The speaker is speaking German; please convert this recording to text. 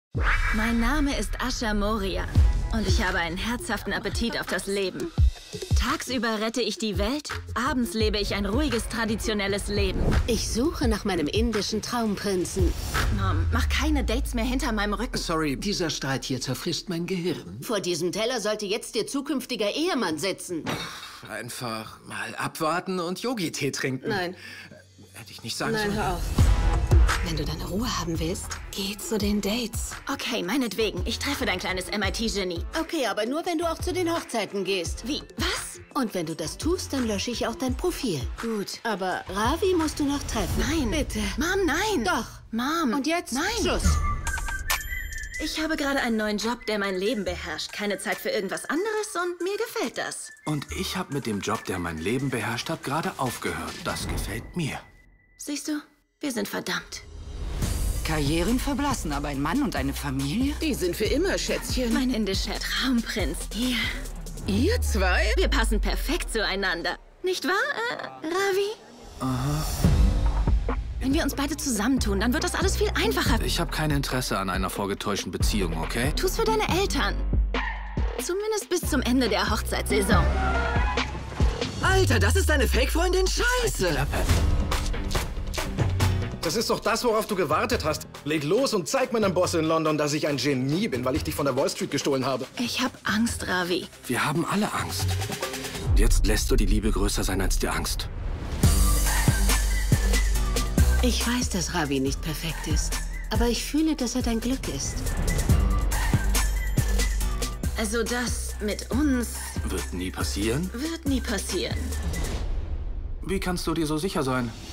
Mein Name ist Asha Moria und ich habe einen herzhaften Appetit auf das Leben. Tagsüber rette ich die Welt, abends lebe ich ein ruhiges, traditionelles Leben. Ich suche nach meinem indischen Traumprinzen. Mom, mach keine Dates mehr hinter meinem Rücken. Sorry, dieser Streit hier zerfrisst mein Gehirn. Vor diesem Teller sollte jetzt Ihr zukünftiger Ehemann sitzen. Einfach mal abwarten und Yogi-Tee trinken. Nein. Hätte ich nicht sagen Nein, sollen. hör auf. Wenn du deine Ruhe haben willst, geh zu den Dates. Okay, meinetwegen. Ich treffe dein kleines MIT-Genie. Okay, aber nur, wenn du auch zu den Hochzeiten gehst. Wie? Was? Und wenn du das tust, dann lösche ich auch dein Profil. Gut. Aber Ravi musst du noch treffen. Nein. Bitte. Mom, nein. Doch. Mom. Und jetzt? Nein. Schluss. Ich habe gerade einen neuen Job, der mein Leben beherrscht. Keine Zeit für irgendwas anderes und mir gefällt das. Und ich habe mit dem Job, der mein Leben beherrscht hat, gerade aufgehört. Das gefällt mir. Siehst du? Wir sind verdammt. Karrieren verblassen, aber ein Mann und eine Familie? Die sind für immer, Schätzchen. Mein indischer Traumprinz. Hier. Ihr zwei? Wir passen perfekt zueinander. Nicht wahr, Ravi? Aha. Wenn wir uns beide zusammentun, dann wird das alles viel einfacher. Ich habe kein Interesse an einer vorgetäuschten Beziehung, okay? Tu's für deine Eltern. Zumindest bis zum Ende der Hochzeitssaison. Alter, das ist deine Fake-Freundin? Scheiße! Klappe. Das ist doch das, worauf du gewartet hast. Leg los und zeig meinem Boss in London, dass ich ein Genie bin, weil ich dich von der Wall Street gestohlen habe. Ich hab Angst, Ravi. Wir haben alle Angst. Und jetzt lässt du die Liebe größer sein als die Angst. Ich weiß, dass Ravi nicht perfekt ist. Aber ich fühle, dass er dein Glück ist. Also das mit uns Wird nie passieren? wird nie passieren. Wie kannst du dir so sicher sein?